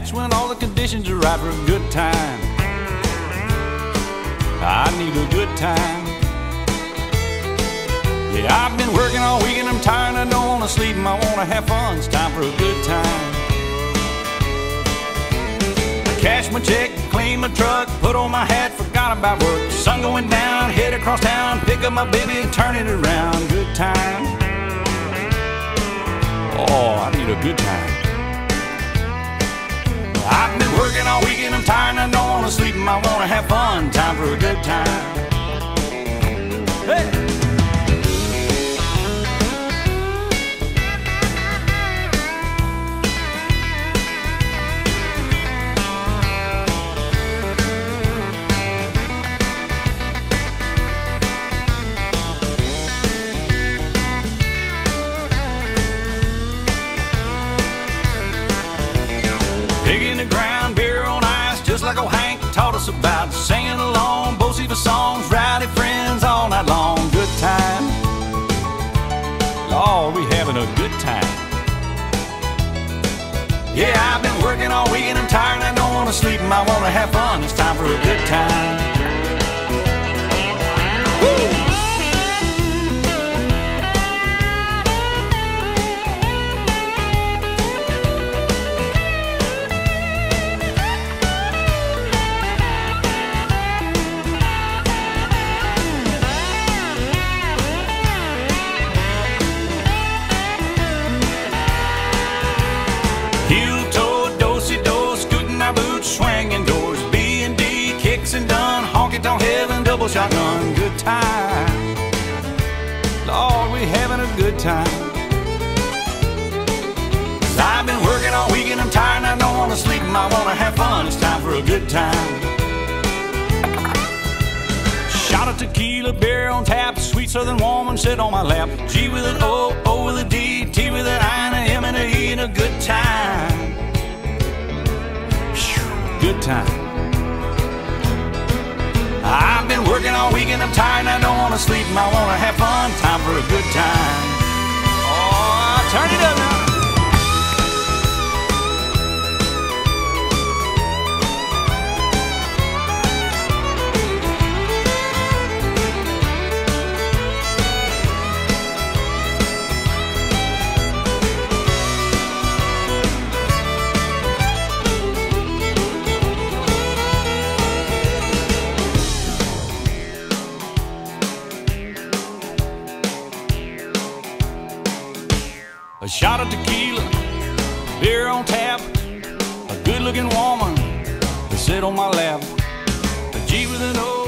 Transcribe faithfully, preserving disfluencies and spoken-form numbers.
That's when all the conditions are right for a good time. I need a good time. Yeah, I've been working all week and I'm tired, I don't wanna sleep and I wanna have fun. It's time for a good time. I cash my check, clean my truck, put on my hat, forgot about work. Sun going down, head across town, pick up my baby, turn it around. Good time. Oh, I need a good time. I've been working all week and I'm tired and I don't wanna sleep and I wanna have fun. Time for a good time. Hey! Digging the ground, beer on ice, just like old Hank taught us about. Singing along, both of songs, rowdy friends all night long. Good time. Lord, we having a good time. Yeah, I've been working all week and I'm tired and I don't want to sleep and I want to have fun. It's time for a good time. Woo! Heel-toe, do-si-do, scooting our boots, swinging doors, B and D, kicks and done, honky-tonk heaven, double shotgun. Good time. Lord, we having a good time. 'Cause I've been working all week and I'm tired and I don't want to sleep and I want to have fun. It's time for a good time. Shot of tequila, beer on tap, sweet southern woman sit on my lap. G with an O, O with a D, T with an I and a M and a E, and a good time. Whew, good time. I've been working all week and I'm tired and I don't want to sleep and I want to have fun. Time for a good time. Oh, turn it up now. A shot of tequila, beer on tap, a good-looking woman to sit on my lap. A G with an O.